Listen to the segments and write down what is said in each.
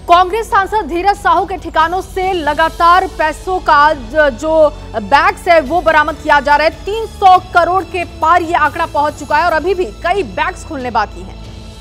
कांग्रेस सांसद धीरज साहू के ठिकानों से लगातार पैसों का जो बैग्स है वो बरामद किया जा रहा है। 300 करोड़ के पार ये आंकड़ा पहुंच चुका है और अभी भी कई बैग्स खुलने बाकी हैं।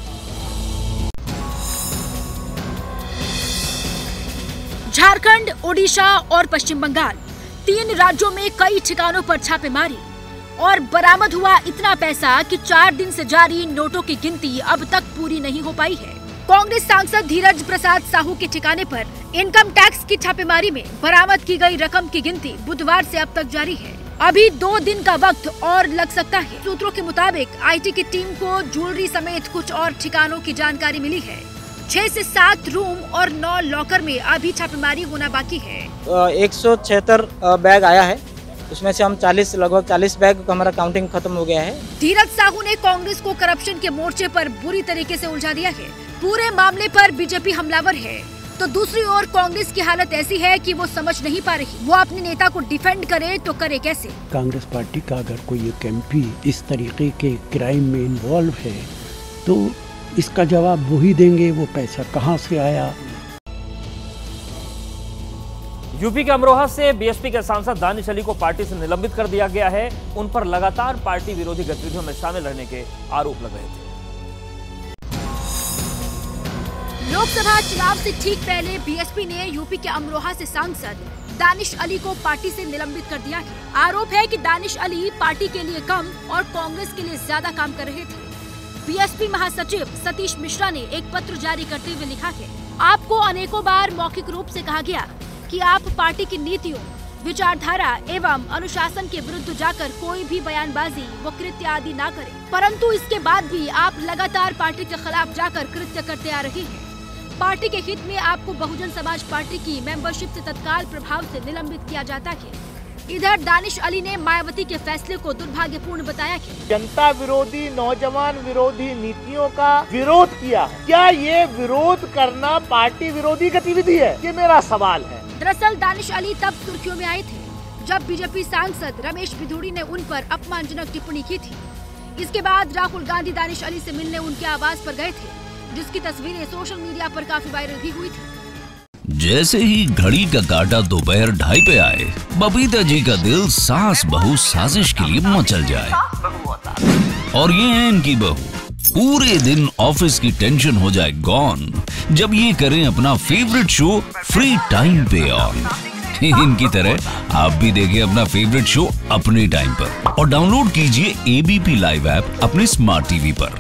झारखंड, ओडिशा और पश्चिम बंगाल 3 राज्यों में कई ठिकानों पर छापेमारी और बरामद हुआ इतना पैसा कि 4 दिन से जारी नोटों की गिनती अब तक पूरी नहीं हो पाई है। कांग्रेस सांसद धीरज प्रसाद साहू के ठिकाने पर इनकम टैक्स की छापेमारी में बरामद की गई रकम की गिनती बुधवार से अब तक जारी है। अभी 2 दिन का वक्त और लग सकता है। सूत्रों के मुताबिक आईटी की टीम को ज्वेलरी समेत कुछ और ठिकानों की जानकारी मिली है। 6 से 7 रूम और 9 लॉकर में अभी छापेमारी होना बाकी है। 176 बैग आया है, उसमें से हम लगभग 40 बैग का हमारा काउंटिंग खत्म हो गया है। धीरज साहू ने कांग्रेस को करप्शन के मोर्चे पर बुरी तरीके से उलझा दिया है। पूरे मामले पर बीजेपी हमलावर है, तो दूसरी ओर कांग्रेस की हालत ऐसी है कि वो समझ नहीं पा रही वो अपने नेता को डिफेंड करे तो करे कैसे। कांग्रेस पार्टी का अगर कोई एक एमपी इस तरीके के क्राइम में इन्वॉल्व है तो इसका जवाब वो ही देंगे, वो पैसा कहां से आया। यूपी के अमरोहा से बीएसपी के सांसद दानिश अली को पार्टी से निलंबित कर दिया गया है। उन पर लगातार पार्टी विरोधी गतिविधियों में शामिल रहने के आरोप लग रहे थे। लोकसभा चुनाव से ठीक पहले बीएसपी ने यूपी के अमरोहा से सांसद दानिश अली को पार्टी से निलंबित कर दिया है। आरोप है कि दानिश अली पार्टी के लिए कम और कांग्रेस के लिए ज्यादा काम कर रहे थे। बीएसपी महासचिव सतीश मिश्रा ने एक पत्र जारी करते हुए लिखा है, आपको अनेकों बार मौखिक रूप से कहा गया कि आप पार्टी की नीतियों, विचारधारा एवं अनुशासन के विरुद्ध जाकर कोई भी बयानबाजी व कृत्य आदि न करें, परंतु इसके बाद भी आप लगातार पार्टी के खिलाफ जाकर कृत्य करते आ रहे हैं। पार्टी के हित में आपको बहुजन समाज पार्टी की मेंबरशिप से तत्काल प्रभाव से निलंबित किया जाता है। इधर दानिश अली ने मायावती के फैसले को दुर्भाग्यपूर्ण बताया है। जनता विरोधी, नौजवान विरोधी नीतियों का विरोध किया है। क्या ये विरोध करना पार्टी विरोधी गतिविधि है? ये मेरा सवाल है। दरअसल दानिश अली तब सुर्खियों में आए थे जब बीजेपी सांसद रमेश बिधूड़ी ने उन पर अपमानजनक टिप्पणी की थी। इसके बाद राहुल गांधी दानिश अली से मिलने उनके आवास पर गए थे, जिसकी तस्वीरें सोशल मीडिया पर काफी वायरल भी हुई थी। जैसे ही घड़ी का काटा दोपहर 2:30 पे आए, बबीता जी का दिल सास बहू साजिश के लिए मचल जाए। और ये है इनकी बहू, पूरे दिन ऑफिस की टेंशन हो जाए गॉन जब ये करें अपना फेवरेट शो फ्री टाइम पे ऑन। इनकी तरह आप भी देखिए अपना फेवरेट शो अपने टाइम पर और डाउनलोड कीजिए एबीपी लाइव ऐप अपने स्मार्ट टीवी पर।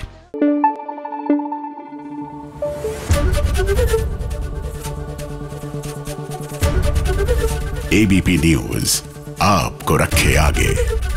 एबीपी न्यूज आपको रखे आगे।